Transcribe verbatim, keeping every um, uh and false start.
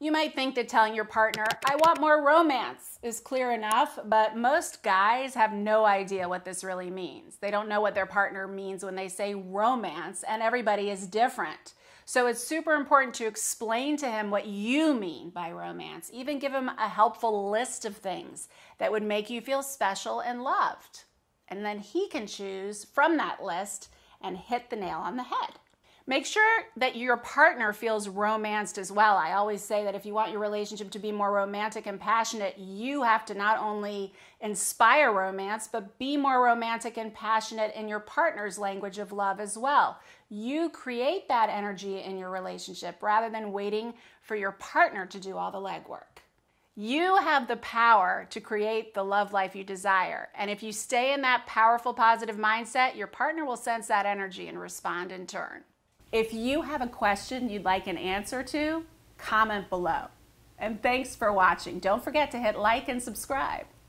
You might think that telling your partner, I want more romance, is clear enough, but most guys have no idea what this really means. They don't know what their partner means when they say romance, and everybody is different. So it's super important to explain to him what you mean by romance. Even give him a helpful list of things that would make you feel special and loved. And then he can choose from that list and hit the nail on the head. Make sure that your partner feels romanced as well. I always say that if you want your relationship to be more romantic and passionate, you have to not only inspire romance, but be more romantic and passionate in your partner's language of love as well. You create that energy in your relationship rather than waiting for your partner to do all the legwork. You have the power to create the love life you desire. And if you stay in that powerful, positive mindset, your partner will sense that energy and respond in turn. If you have a question you'd like an answer to, comment below. And thanks for watching. Don't forget to hit like and subscribe.